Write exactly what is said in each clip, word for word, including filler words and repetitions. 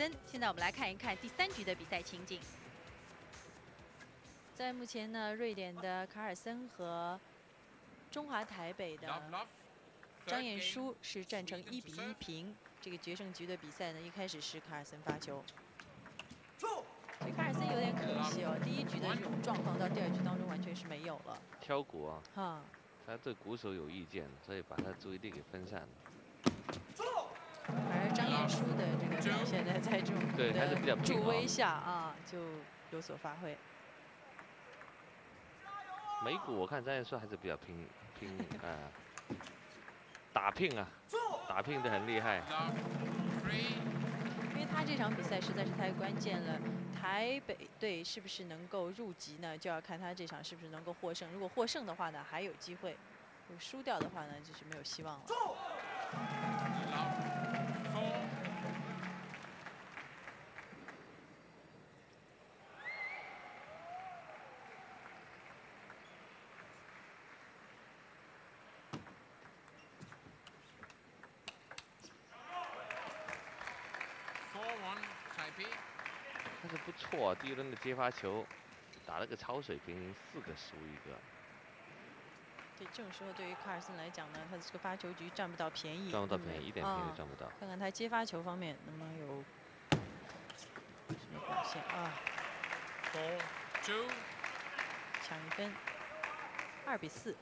森。现在我们来看一看第三局的比赛情景。在目前呢，瑞典的卡尔森和中华台北的张彦舒是战成一比一平。这个决胜局的比赛呢，一开始是卡尔森发球。 所以卡尔森有点可惜哦，第一局的这种状况到第二局当中完全是没有了。 挑鼓啊， 哈， 他对鼓手有意见，所以把他注意力给分散了。 而张彦舒的这个表现呢，在这种对还是比较助威下啊，就有所发挥。 美鼓我看张彦舒还是比较拼拼啊，打拼啊，打拼的很厉害。 因为他这场比赛实在是太关键了，台北队是不是能够入籍呢？就要看他这场是不是能够获胜。如果获胜的话呢，还有机会；如果输掉的话呢，就是没有希望了。 但是不错、啊，第一轮的接发球打了个超水平，四个输一个。 对，这种时候对于卡尔森来讲呢，他的这个发球局占不到便宜， 占不到便宜，一点便宜都占不到。 看看他接发球方面能不能有什么表现啊 ？Four two， 抢一分，二比四。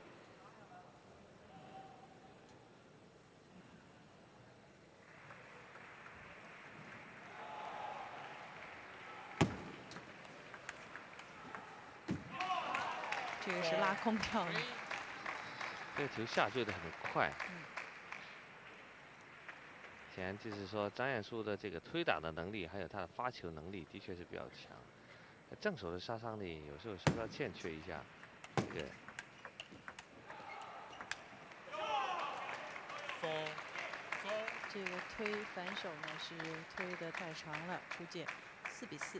这个是拉空跳的， 这个球下坠的很快。显然就是说，张彦舒的这个推打的能力，还有他的发球能力，的确是比较强。正手的杀伤力有时候稍稍欠缺一下。这个。 这个推反手呢是推得太长了，出界，四比四。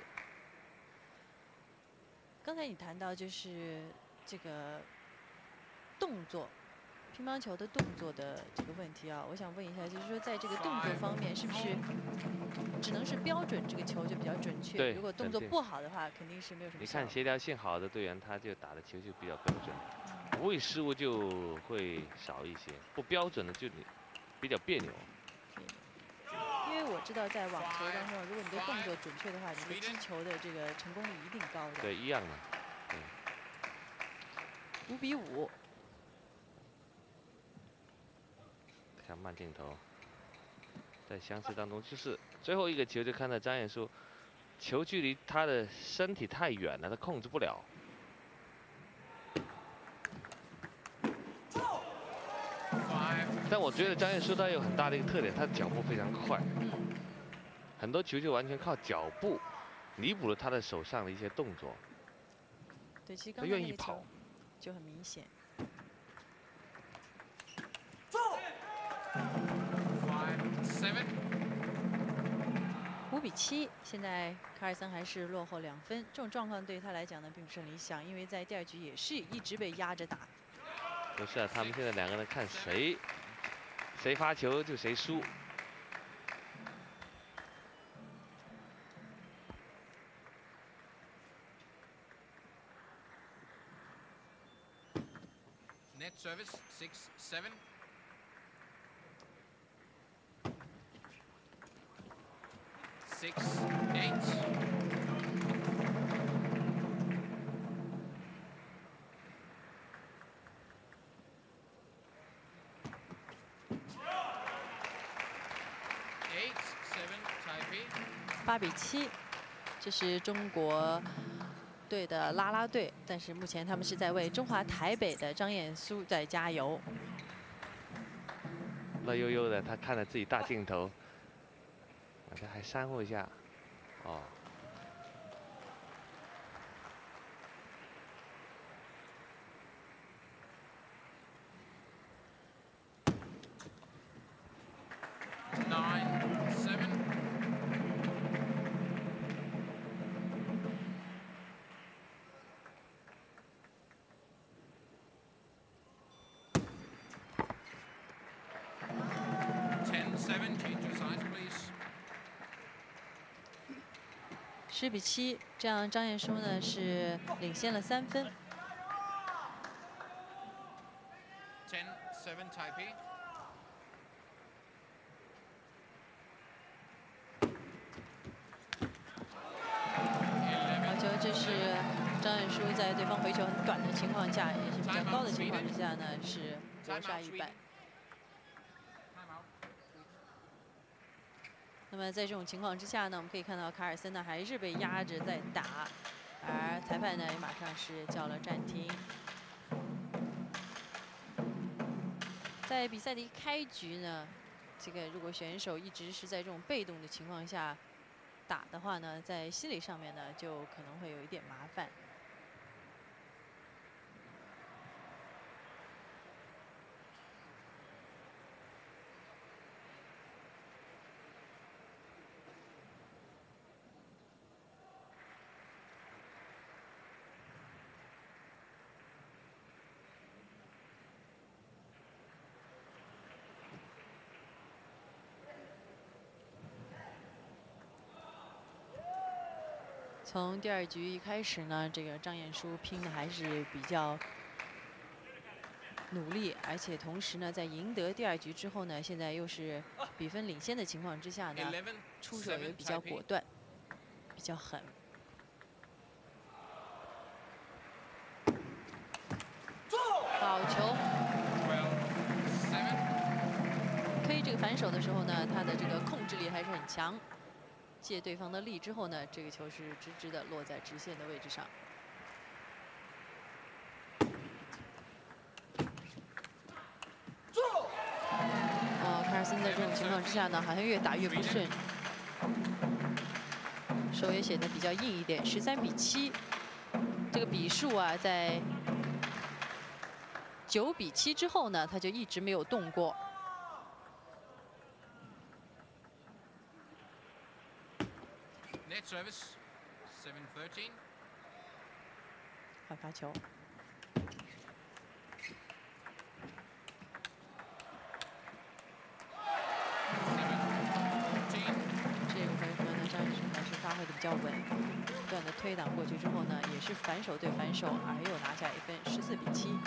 刚才你谈到就是这个动作，乒乓球的动作的这个问题啊，我想问一下，就是说在这个动作方面，是不是只能是标准这个球就比较准确？ 对， 如果动作不好的话，肯定是没有什么。 你看协调性好的队员，他就打的球就比较标准，不会失误就会少一些，不标准的就你比较别扭。 因为我知道，在网球当中，如果你的动作准确的话，你的击球的这个成功率一定高的。 对，一样的。对。 五比五。 看慢镜头，在相似当中，就是最后一个球就看到张彦舒，球距离他的身体太远了，他控制不了。但我觉得张彦舒他有很大的一个特点，他脚步非常快。 很多球就完全靠脚步弥补了他的手上的一些动作。 对，其实刚才他愿意跑， 就很明显。五比七，现在卡尔森还是落后两分。这种状况对他来讲呢，并不是很理想，因为在第二局也是一直被压着打。 不是啊，他们现在两个人看谁谁发球就谁输。 Net service six seven. Six eight. Eight seven Taipei. 八比七，这是中国队的啦啦队，但是目前他们是在为中华台北的张彦舒在加油。 乐悠悠的，他看了自己大镜头，啊，他还煽乎一下，哦。 Nine seven. Ten seven. Change your sides, please. 十比七，这样张晏殊呢是领先了三分。 ten seven Taipei. 好球，这是张晏殊在对方回球很短的情况下，也是比较高的情况之下呢，是搏杀一败。那么在这种情况之下呢，我们可以看到卡尔森呢还是被压着在打，而裁判呢也马上是叫了暂停。 在比赛的一开局呢，这个如果选手一直是在这种被动的情况下打的话呢，在心理上面呢就可能会有一点麻烦。从第二局一开始呢，这个张晏殊拼的还是比较努力，而且同时呢，在赢得第二局之后呢，现在又是比分领先的情况之下呢，出手也比较果断，比较狠。好球！推这个反手的时候呢，他的这个控制力还是很强。 借对方的力之后呢，这个球是直直的落在直线的位置上。哦，卡尔森在这种情况之下呢，好像越打越不顺，手也显得比较硬一点。十三比七，这个比数啊，在九比七之后呢，他就一直没有动过。 Net service seven thirteen. 换发球。这个回合呢，张晏殊还是发挥的比较稳，不断的推挡过去之后呢，也是反手对反手，而又拿下一分，十四比七。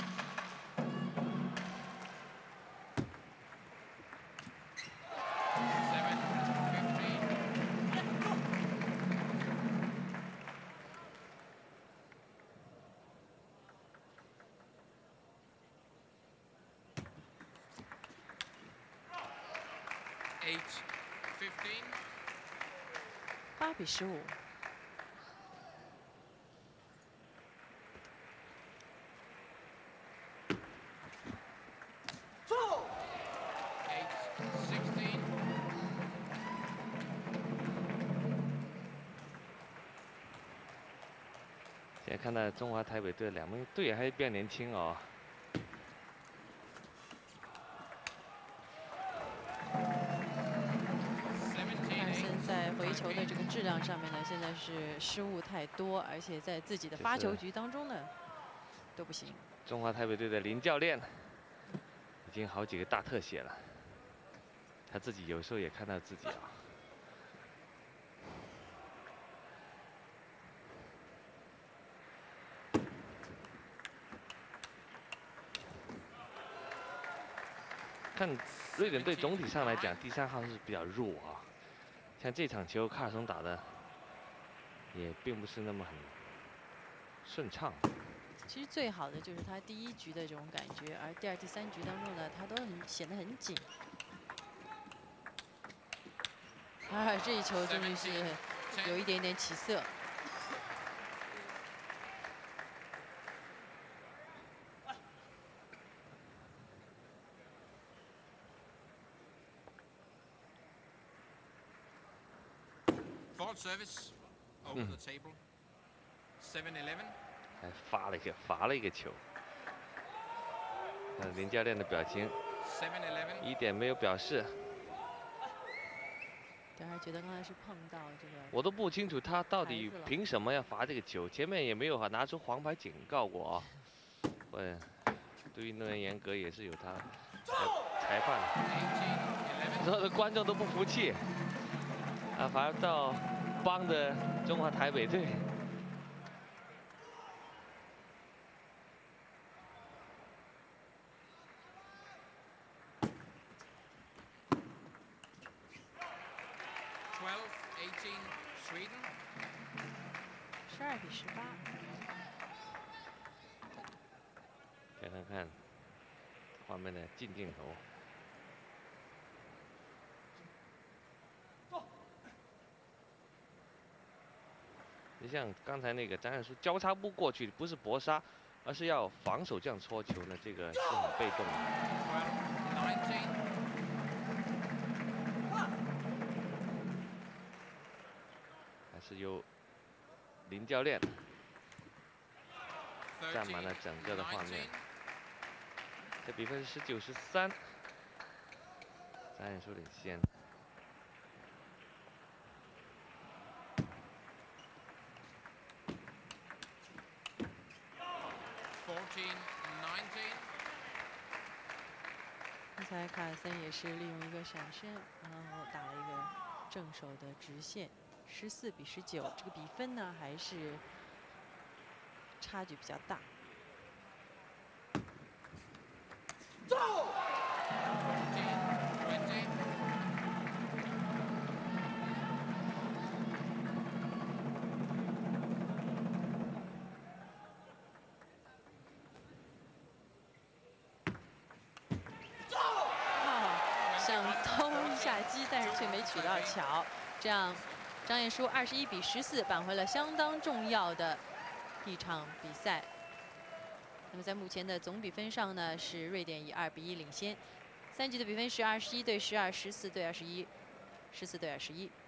八比十五。 现在看到中华台北队两名队员还是比较年轻哦。 在回球的这个质量上面呢，现在是失误太多，而且在自己的发球局当中呢，都不行。 中华台北队的林教练已经好几个大特写了，他自己有时候也看到自己啊。看瑞典队总体上来讲，第三号是比较弱啊。 像这场球，卡尔松打的也并不是那么很顺畅。 其实最好的就是他第一局的这种感觉，而第二、第三局当中呢，他都很显得很紧。啊，这一球终于是有一点点起色。 Service over the table. seven eleven. 还发了一个罚了一个球。看林教练的表情，一点没有表示。 对，还觉得刚才是碰到这个。 我都不清楚他到底凭什么要罚这个球，前面也没有拿出黄牌警告过啊。问，对运动员严格也是有他裁裁判，所有的观众都不服气。啊，反而到帮着中华台北队。 十二比十八。 再看看画面的近镜头。你像刚才那个张彦书交叉步过去，不是搏杀，而是要防守这样搓球呢，这个是很被动的。 还是由林教练占满了整个的画面。这比分是十九十三，张彦书领先。 刚才卡尔森也是利用一个闪身，然后打了一个正手的直线。 十四比十九，这个比分呢还是差距比较大。啊，想偷一下机，但是却没取到巧，这样。 张彦书二十一比十四扳回了相当重要的一场比赛。那么在目前的总比分上呢，是瑞典以二比一领先。三局的比分是二十一对十二、十四对二十一、十四对二十一。